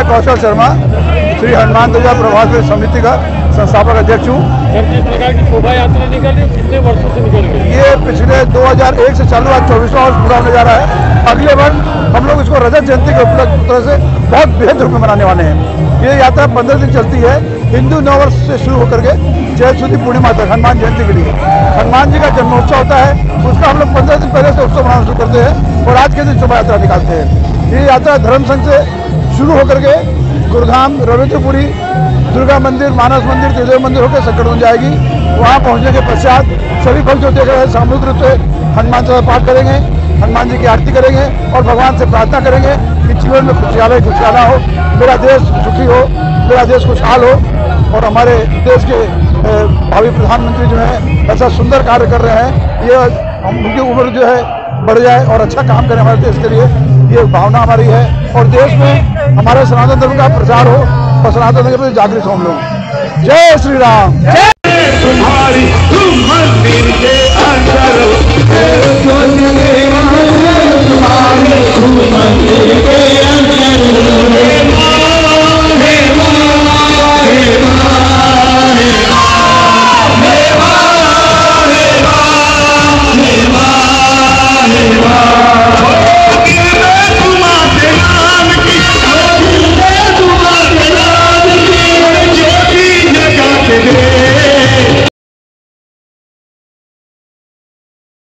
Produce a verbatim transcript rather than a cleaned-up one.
कौशल शर्मा, श्री हनुमान ध्वजा प्रभात समिति का संस्थापक अध्यक्ष हूँ। जिस प्रकार की शोभा यात्रा निकल रही है, कितने वर्षों से निकल रही है? ये पिछले दो हज़ार एक से चालू, आज चौबीसवां वर्ष पूरा होने जा रहा है। अगले वर्ष हम लोग इसको रजत जयंती के उपलक्ष्य से बहुत बेहद रूप में मनाने वाले हैं। ये यात्रा पंद्रह दिन चलती है, हिंदू नव वर्ष से शुरू होकर के जयशुद्धि पूर्णिमा तक, हनुमान जयंती के लिए। हनुमान जी का जन्मोत्सव होता है, उसका हम लोग पंद्रह दिन पहले से उत्सव मनाना शुरू करते हैं और आज के दिन शोभा यात्रा निकालते हैं। ये यात्रा धर्म संघ से शुरू होकर के गुरुधाम, रविंद्रपुरी, दुर्गा मंदिर, मानस मंदिर, त्रिदेव मंदिर होकर संकटवन जाएगी। वहाँ पहुँचने के पश्चात सभी भक्त जो देख रहे हैं सामूहिक रूप से हनुमान चालीसा पाठ करेंगे, हनुमान जी की आरती करेंगे और भगवान से प्रार्थना करेंगे कि जीवन में खुशहाली खुशहाला हो, मेरा देश सुखी हो, मेरा देश खुशहाल हो और हमारे देश के भावी प्रधानमंत्री जो है ऐसा सुंदर कार्य कर रहे हैं, ये उनकी उम्र जो है बढ़ जाए और अच्छा काम करें हमारे देश के लिए, ये भावना हमारी है। और देश में हमारे सनातन धर्म का प्रचार हो और सनातन धर्म के प्रति जागृत हो हम लोग। जय श्री राम। जय तुम्हारी तुम मंदिर के अंदर, तुम्हारी तुम मंदिर के